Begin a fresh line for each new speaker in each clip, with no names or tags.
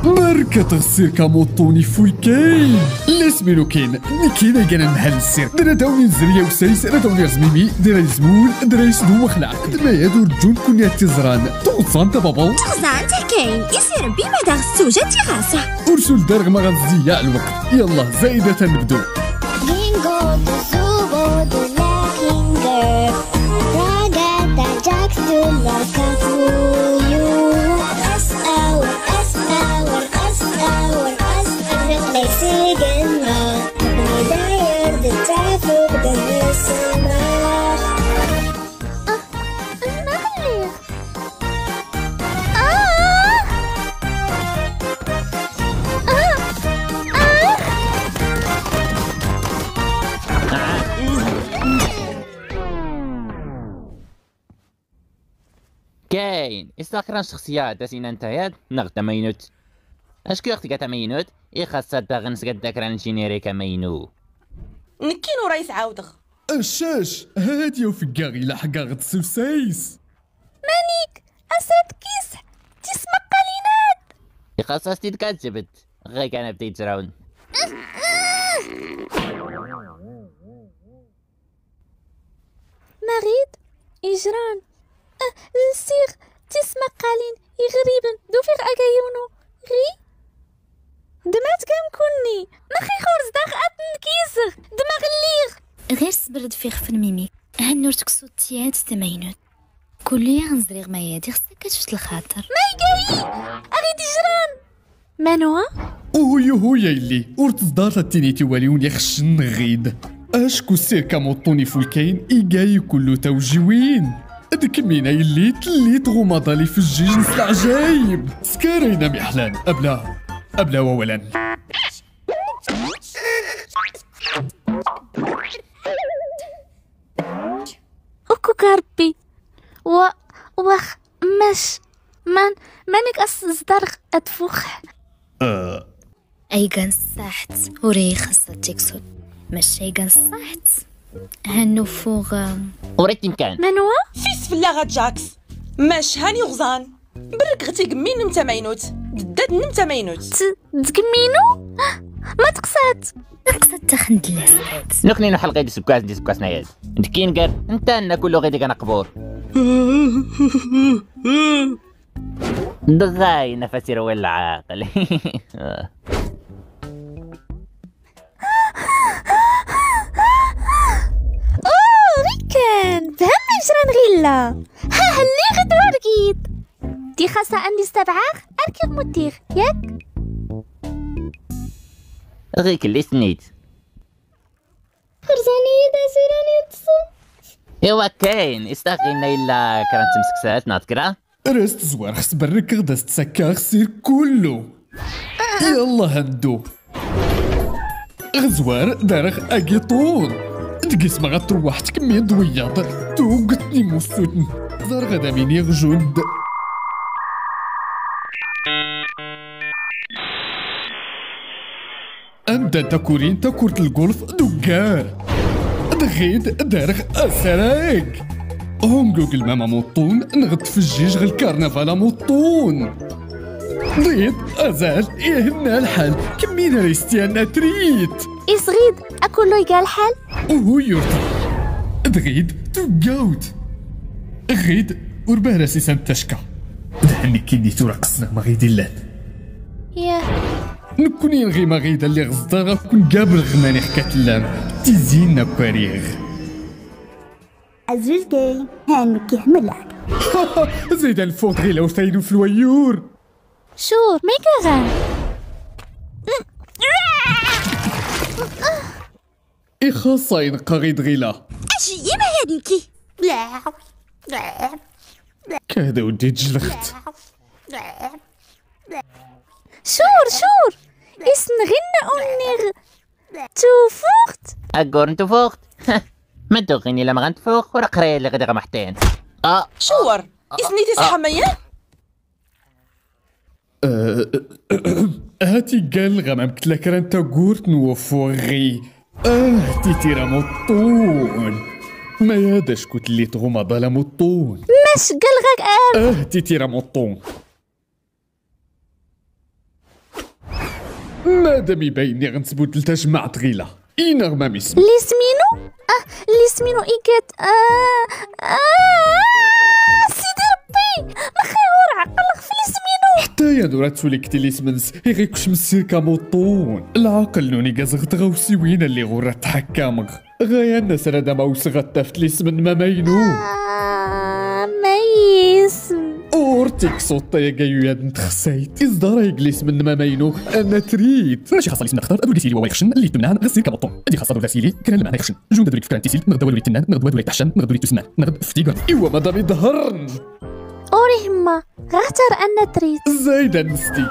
مركة تغسير كاموطوني فويكين لاسمينو كاين كاين كان محل السير درا داوني نزريا وسايس درا داوني رزميمي درا زمول درا يسدو وخلعك ما يادو رجون كون تزران توصان تا بابا
تغزان تا كاين يسير بما داغ السوجة تيغاسة
ارسل دارغ ما غتضيع الوقت يلا زايدة تنبدو
Bingo de Zubo de la Kinder Ragata Jax de la Cafuyu S hour, S hour, S hour, S hour Like Sigma Dyer de Traffic de Nissima
كاين استخرج شخصيات داسين انتهيات نغتا مينوت اشكو اختي كاتا مينوت خاصة تغنس قد ذكران جينيريكا مينو
نكينو رئيس عاودغ
الشاش هادي وفكاغي لا حقا غتسوسايس
مانيك أسد كيس تسمى قلينات
خاصة ستيد كاتجبت غير كان بديت تراون
مريض إجران السيغ تسمى قالين يغريبن دوفيغ أكايونو غي دمات كام كوني نخي خورز داغ أتن كيسغ دماغ الليغ
غير صبرد فيغ في الميمي هنور تكسو تيات تمينوت كل غنزريغ ما يادي خصك كتفت الخاطر
ماي قاي أغيد إجران منوع
هو يلي ورتصدار تينيتي واليون يخشن غيد اشكو سير كاموطوني فولكاين إيجاي كلو توجيوين هاديك مينا يلي تليت غمضالي في الجيج نس العجايب سكارينا محلان أبلا وولا
أكو ربي وخ مش مانك أصدر أتفوخ
أي كان صحت وري خاصة تكسود ماشي كان صحت هنو فوق
وريت يمكن
منوع
فيس فلاغة جاكس ماش هاني غزان برك غتيق مين نمتا مينوت داد نمتا مينوت
تكمينو ما تقصات
تخند لاستات
نكني نحل غير سبكاس نايد نكين قال انت انا كله غير كان قبور دغاي نفسي روي العاقل
ريكان بهم إجران غيلا ها اللي غد ورقيد دي خاصة عندي استبعاغ أركب مدير ياك
غيك اللي سنيت
خرزاني دا سيراني تصل
ايوا كاين استاقينا الا كرانت مسكسات نذكرها
راست زوار خص برك غدا تسكا خسير كله يلا هندو غزوار دارخ اكيطون تقيس ما غتروح تكمي ضوياط توقتني موسوتن زار غدا مين يغجود أنت تكورين تكورت الجولف دوكار دغيد دارخ أسراك هونجوك الماما موطون نغد في الجيج غير الكرنفال موطون ضيد أزال يهنا الحال كمينا ريستيانا تريت
إصغيد أكلو يقال الحال
وهو يرتي دغيد توقاوت غيد ورباه راسي سنتشكا دهني كيني تورقصنا ما غيدي اللات
ياه
نكوني غي ما غيدا اللي غزدارا كون قابل غماني حكات اللام تيزينا كواريغ
عزوز جاي هانك يحملك
زيد الفوت غيلا وثاينو في الويور
شور ميكا غان
خاصة ينقى غيد غيلا
أجي يما هادنكي
كهذا ودي جلخت
شور اسن غنى أونيغ توفوخت
اقور انتو فوقت ما تغني لما غنتفوق ولا قرايه اللي غادي غمحتين
شور اسني تسحى ميان
هاتي قال غمام كتلا كران تاقورت نوفو غي تيتيرا مطون ما يادش كنت اللي تغمض على مطون
ماش قال غاك
تيتيرا مطون مادام يبيني غنتبدل تجمع طغيلة إينا ما ميسم
اللي سمينو اللي سمينو إيكات سيدي ربي ما خير عقلك في اللي سمينو.
حتى يا نورا تولي كتي لي سمنس غيكوش مسيركا موطون العقل نوني كازغت غوسي وين اللي غورا تحكامغ غايا الناس رادا ما وسغت تافت لي سمن ما ماينو
ما يسم
اورتيك صوت يا كايو يا نتخسيت إصدار يجلس من ما ماينو انا تريد ماشي خاصه لسنا نختار ادو سيلي وواي خشن اللي تمنعن غسير كبطون ادي خاصه دو سيلي كان المعنى خشن جون دو فكران تيسيل نغدو ولي تنان نغدو ولي تحشن نغدو ولي تسنان نغد فتيغا ايوا مادام يظهرن
أوري هما غاتر أنا تريد
زايده نستي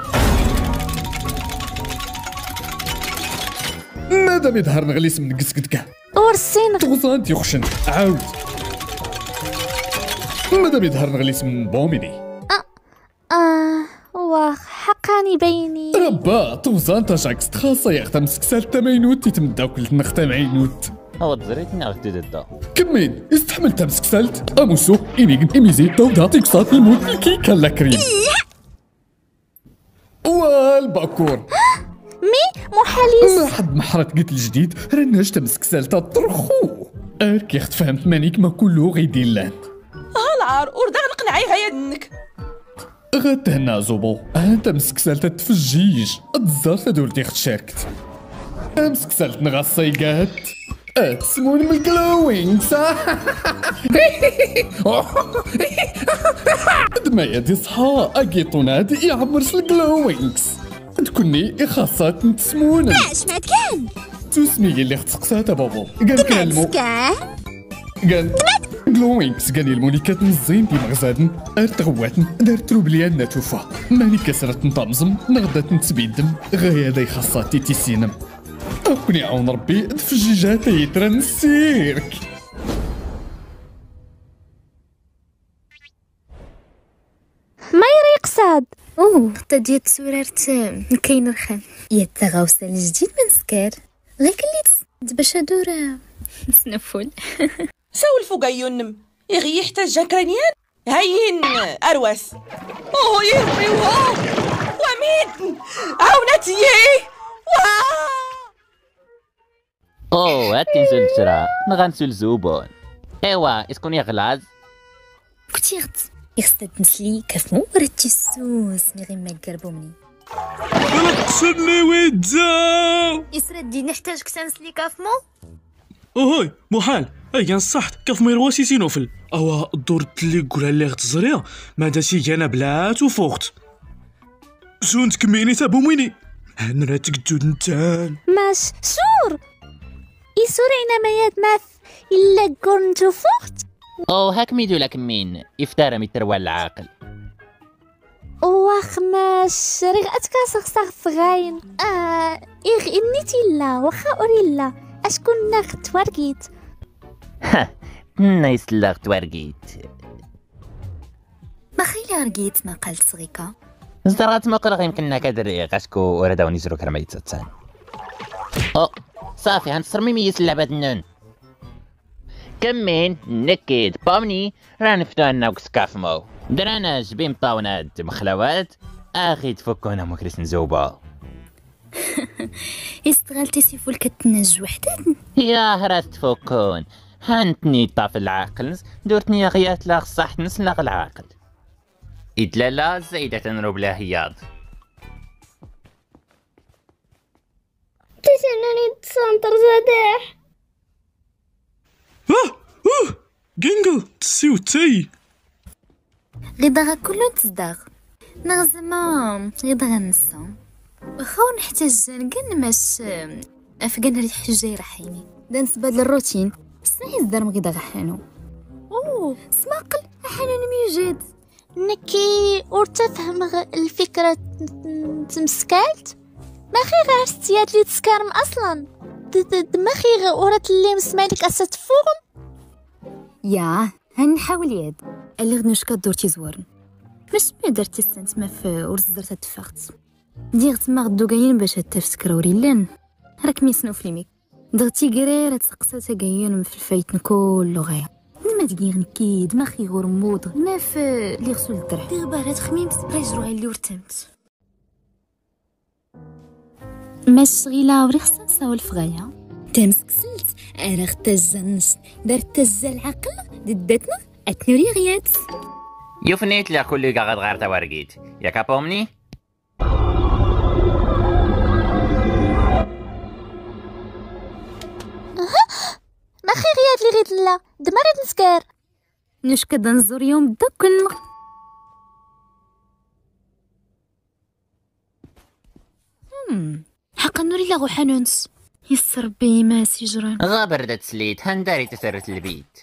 مادام يظهر نغليس من قسكتكا
أورسين
تغزان تيخشن عاود مادام يظهر نغليس من بوميني
واخ حقاني بيني
ربا تغزان تاجاكس تخاصة يا اختا مسكسال تماينوت يتمداو كل نختا معينوت
هو تزريت ناغد دا
كمين استحملت مسكسالت اموسو ايميغن ايميزي تودا تيكسات الموت الكيكا لا كريم والباكور
مي محاليس
ما حد محرت قلت الجديد رناج تمسكسال تطرخو اركي اخت فهمت مانيك ما كله غيدير لان
هالعار وردا نقنعي هيا دنك
غتهنا زوبو انت مسكسالت تفجيج الزار تدور اخت شاركت مسكسالت نغصيقات تسمون من الجلوينغز دما يدي صحا اكيطوناد يعمرش الجلوينغز تكوني خاصات نتسمون
سمعت كان
تسمي اللي اختسقسات بابو قال كلمو
كان
قال جلوينغز قال المونيكات نزين دي مغزادن ارتغواتن دار تروبليان نتوفا ماني كسرت نطمزم نغدات نتبيدم غايا داي خاصاتي تيسينم أكوني عون ربي دفجيجات يترن السيرك
ما يريق ساد
حتى ديال التسورارت كاين رخام يا التغاوسه الجديد من سكار غير كليت باش هادو راه سنفول
سولفو كايونم يغي حتى جاكرانيان هاين ارواس يربي ومين عاونتي
هاتي نزل نغنسل زوبون ايوا اسكون يغلاز
كتيغت يخصها تنسلي كافمو وراتي السوس مي غير ما قربو مني
قسمني ويتزا
يسرد دي نحتاج كتنسلي كافمو
هاي محال هاي صحت كيف ما يرواسي سينوفل اوا دورت اللي قولها اللي غتزريا ما داسي انا بلات وفوقت زونت كميني تابو ميني هنرا تقدود نتان
ماش سور يسورينا ما يدمث إلا قرنتو فوقت
هاك ميدو لك مين افتار متروى العاقل
واخ ماش ريغ اتكاسخ ساغ غاين إيغ إني تيلا وخا أوريلا أشكون ناخت ورقيت
نايس لاغ تورقيت
ما خيلي رقيت ما قالت صغيكا
زرات مقرغ يمكننا كدري غاشكو وردا ونزرو كرميت تتسان صافي هنصر ميميس اللعبة النون كمين نكيد بامني رانفتو عنا وكسكافمو درانا جبين طاونات مخلوات اخي تفكونا مكرس نزوبا
استغلتي سيفول كتنج وحدات
يا هراس تفكون هانتني طاف العاقل دورتني غيات لاغ صح نسلغ العاقل إدلالا زايدة تنروب لا هياض
تسناني تسانتر زادح
جينجل تسيو تاي
غدا كلو تزداغ نغزما غدا غنسا واخا نحتاج نقن ماش افقن ريح حجاي رحيني دا نسباد للروتين سنعي الزرم غدا غحانو سماقل حنان ميوجد
نكي ورتفهم الفكرة تمسكالت ما خي غير ستيات لي تسكارم اصلا ما خي ورات اللي مسمالك اسات فوقم
يا هنحاول يد اللي غنشكا دورتي زورن باش ما درتي السنت ما في ورز درت اتفقت ديغت ما غدو كاين باش تفكر وريلان راك ميسنو فليميك دغتي قريره تسقسات كاين في الفايت كله غير ما تقير نكيد ما خي غرموض ما في لي غسول الدرع دير بارات خميمت راجرو اللي ورتمت ما شغيله وري خصنا نساول الفغايه تمسك سلت انا اختجنش درت تجا العقل ددتنا اتنوري غيات
يفنيت لا كل قاعد غير تورقيت يا كابومني.
ما خي غيات لي غيت لا دمرت نسكر
نش كدا نزور يوم دكل حقا نوري لاغو حنونس يسر بي ما سيجران
غابر سليت هنداري تسرت البيت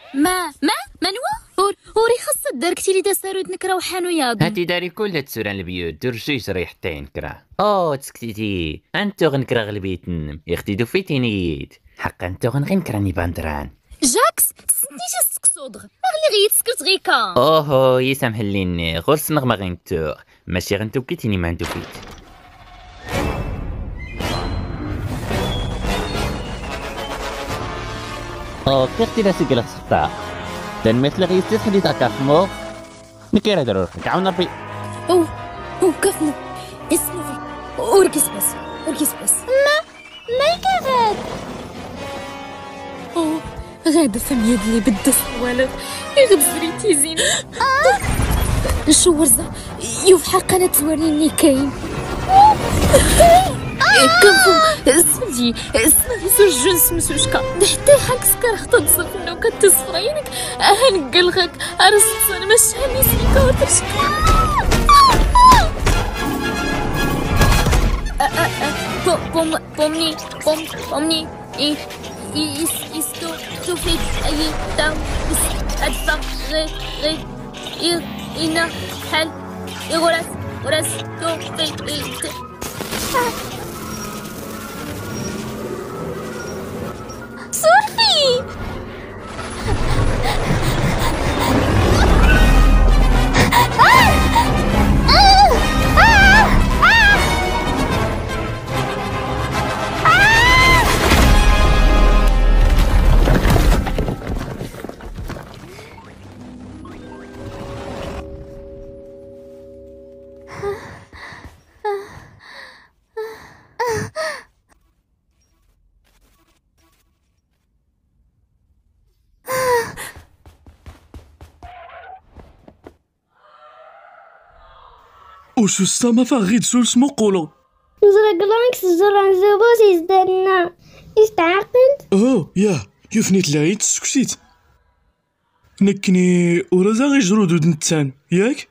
منوا وري خاصة داركتي لي تسارود نكرا وحانو ياضو
هاتي داري كلها تسوران البيوت درجيش ريحتين كرا تسكتيتي انتو غنكرا غلبيت نم يختي دوفيتي نيت حقا انتو غنكراني باندران
جاكس تسنتيش السكسودغ اغلي غيت سكرت غيكا
يسامح ليني غرس نغمة غنتو ماشي غنتو كيتيني ما انتو كيت كيختي لا سيكلا خصتا دان مثل غيستيت خديت كافمو نكيرا درور تعاون ربي
كافمو اسمو وركز بس
ما يكغاد
غادا فميد لي بدا صوالغ يغبزري تيزين شو ورزة يوف حقا انا تزوريني كاين كنفو اسمدي سجن سمسوشكا حتى حق سكر خطب صفنو كتصفرينك هنقلغك ارسل انا مش هني سيكا وترشكا بومني استو فيك اي تاو ادفع غير إنا حل غرس تو فيك
صورتي
وشو السما غير تسول سمو قولو
نزرق لانكس زران زبوس يزدنا يستعقل
يفنيت لايت سكسيت نكني ورزا غير جرود ودنتان ياك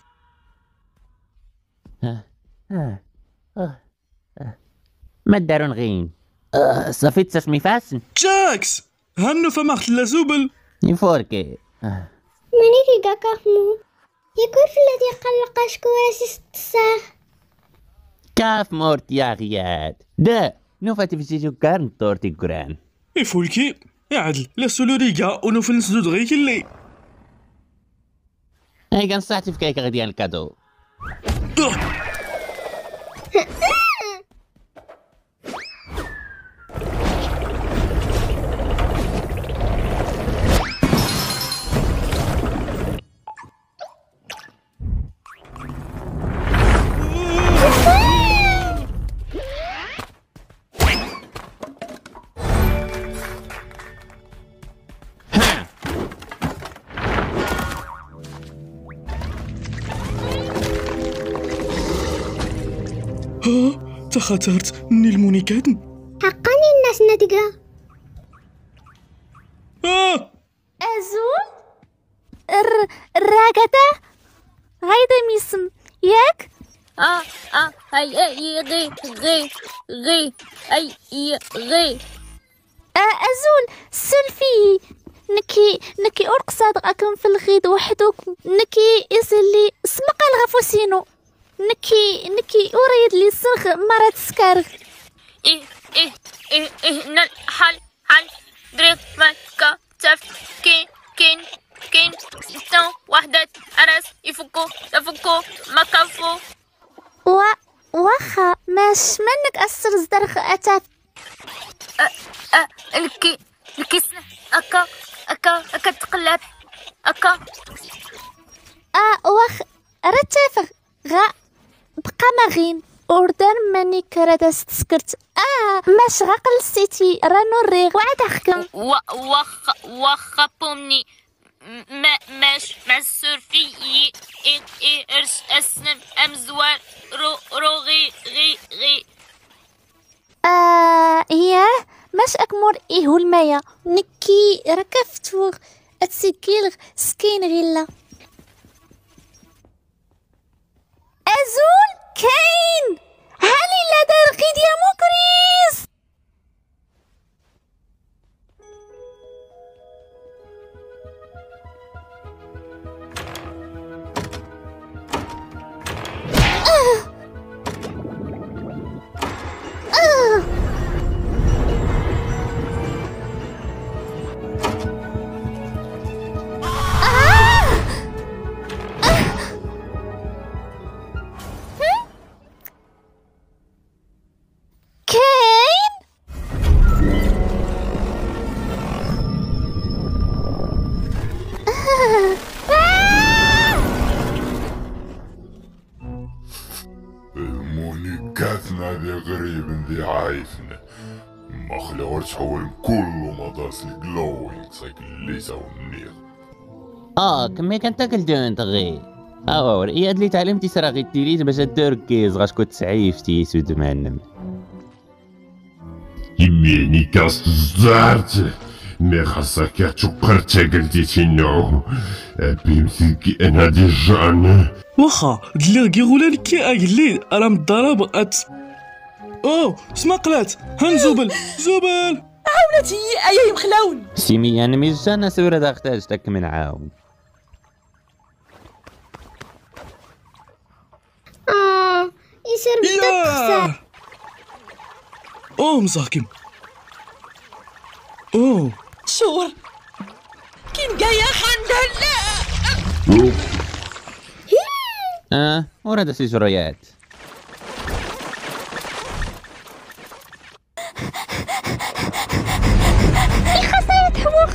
ما دارون غين صفيت سسمي فاسن
جاكس هنو فماخت لازوبل
يفوركي
مانيكي كاكافمو يكون في الذي قلق شكورة الساخ
كاف مورت يا غياد دا نوفاتي في جيجو كارن طورتي قران
يفولكي عدل لا سولوريكا ونوفل نسدود غيك اللي
هاي كان صحتي في كيكا غديان الكادو
تخاطرت نيلموني كادن
حقا الناس نتقى
أزول الراقدة غايدة ميسم ياك
هاي غي
أزول سلفي نكي أرقصاد أكم في الغيد وحدك نكي إزلي سمق الغفوسينو نكي أريد لي صرخ مرات سكارغ
نال حل دريق مكا تف كين ستون وحدة أرس يفكو مكافو
واخا ماش منك أسر زدرخ أتاف
الكي سنة أكا تقلب أكا
واخ رتافغ غا بقى مغين وردان ماني كرا سكرت ماش غاقل سيتي رانو الريغ وعاد احكم
واخا بومني ماش سورفي ارش اسنم امزوار رو غي
ياه ماش اكمر هو المايا نكي ركفتوغ اتسكيلغ سكين غيلا ازول كاين هالي لا دار قيد يا مكريس
مونيكاتنا دي غريب دي عايفنا ما خلاوش حول كله مداس الجلوينج سايك الليسا والنيل
كمي كان تاكل دون غي ورقي اللي تعلمتي سرا غي التيريز باش تركز غاش كنت سعيفتي سود مهنم
يميني كاست زارت مي خاصك تشقرت قلتي نو بيمسك انا دي جان
واخا دلي غيغولان كي اقلي راه مضرب سما قلات هان زبل
عاونتي ايا مخلاون
سيمي انا ميجانا سورة داختاج تاك من عاون
يسر بدك
مساكن
شور كين جاية خندل
ورا سي جريات
الخسايا تحوخ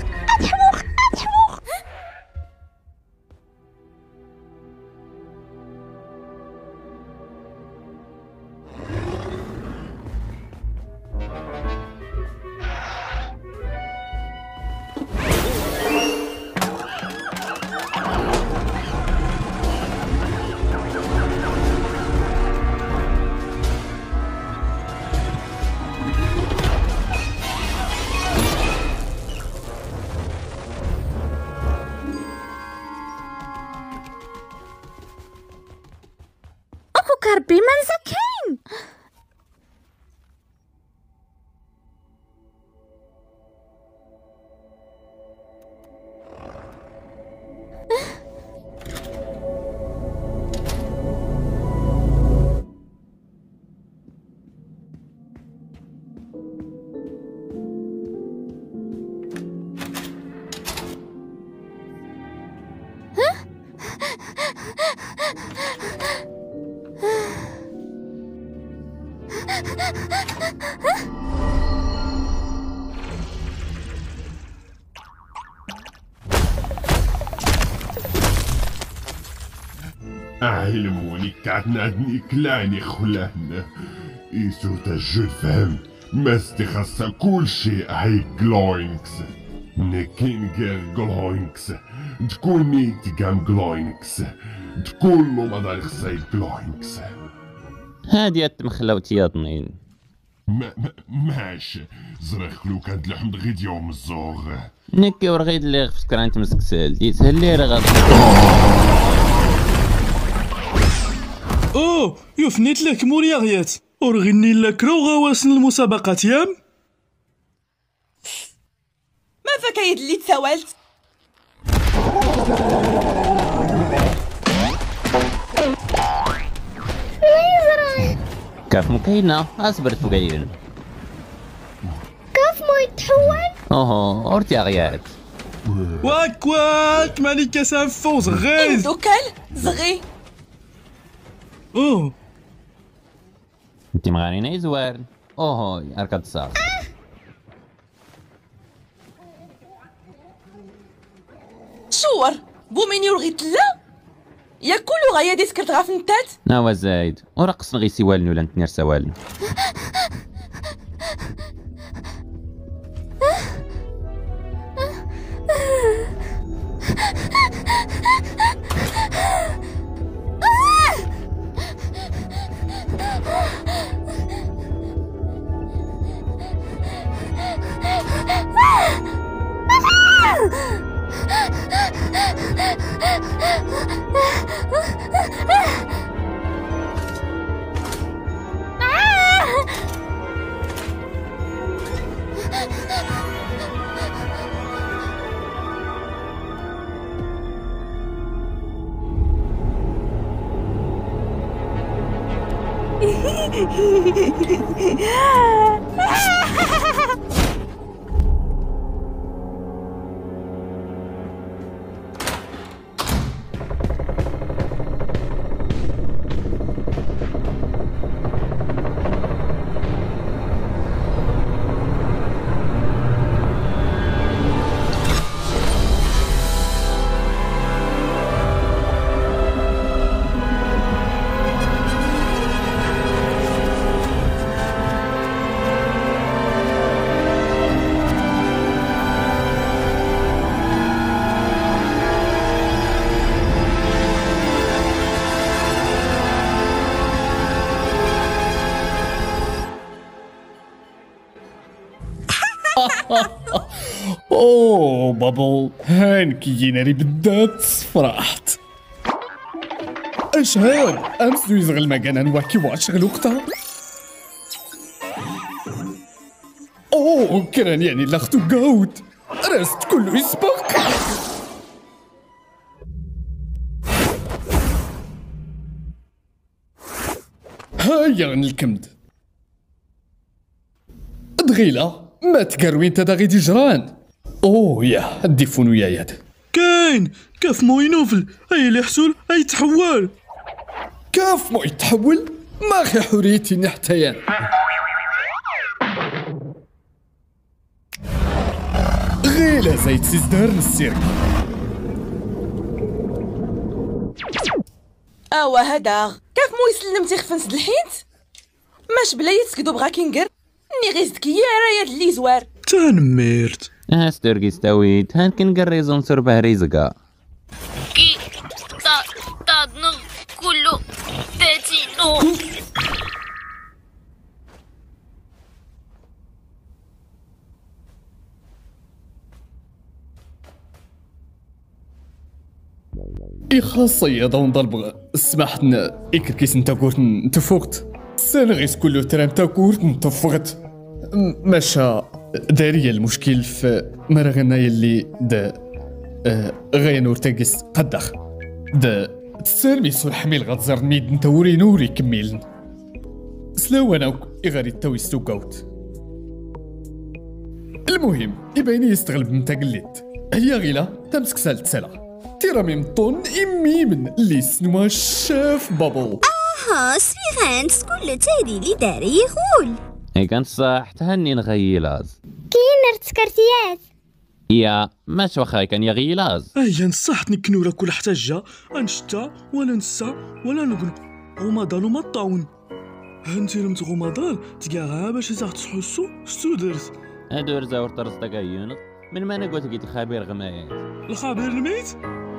ربي ما نزكين
علموني كاتنا نيكلاني خلان إيسو تجد فهم مستخصة كل شيء هاي جلوينكس نكين غير جلوينكس تكون نيتي كام جلوينكس تكون له مدار خساي جلوينكس
هادي مخلوتي يا ضنين
ماشي زرخ لو كانت لحم غيد يوم الزوغ
نكي ورغيد اللي فكر انت مسك سالتي تهلي رغد
يفنيت لك موريا غيات ورغني لك رو غواسن المسابقات يام
ما فكايد اللي تساولت
كاف مكينة اصبرت فقيل
كاف مو يتحول
اورتي غيات
واك ماني كاسان فوز غيز
دوكال زغي
انتي مغانينا زوار اركض الصاغ
شور بوميني ورغيت لا يا كل غاية دي سكرت غافنتات.
نوا زايد ورقص نغي سوالنو ولا نتنير سوالنو.
اوه بابل هانك يجيناري بالذات فرحت. اشهد امس يزغل مكانا نواكي واشغل وقتها. اوه كان يعني لاختو قاود راست كله يسبق. هيا نلكمد دغيلة ما تقروين تداغي دي جران. اوه يا الديفون ويا ياد
كاين كاف موي نوفل اي اللي حصول اي تحول.
كاف مو يتحول ما خي حريتي نحتيان. غيلة زيت سيزدار السيرك.
اوا هذا كيف مو يسلم تيخفن سد الحيت ماش بلا يتسكدو بغا كينقر ني غير زكيه رايا اللي زوار
تنميرت.
ستوركي ستويت هان كنقريزون سربه ريزقا
كي تادنو كله تاتينو.
خاصة يا دون ضرب سمحتنا إكركيس انت قلت انت فوقت سنغيس كله ترى انت قلت انت فوقت ماشا دارية المشكل في مرغنا يلي دا غينور تاقس قدخ دا تسالمي سور حميل غتزر ميد انت وري نوري كميلن سلاو انا إغاري التاوي ستوكاوت. المهم يبيني يستغلب من تقليت هي غيلة تمسك سالت سلا تيرامي مطون إميمن اللي سنوا شاف بابل.
سويغانت كل تادي لي داري يغول.
هي كانت صح تهني نغيلاز
كاين رتكرتيات
يا ماش واخا كان يا غيلاز.
اي نصحتني كنورة كل حتاجة انشتا ولا نسا ولا نقول غمضان وما طاون. هانتي لم تغمضان تلقاها باش تحسو شتو درت.
هادو رزاور طرز تقايون من ما نقول تلقيت الخبير غمايات
الخبير الميت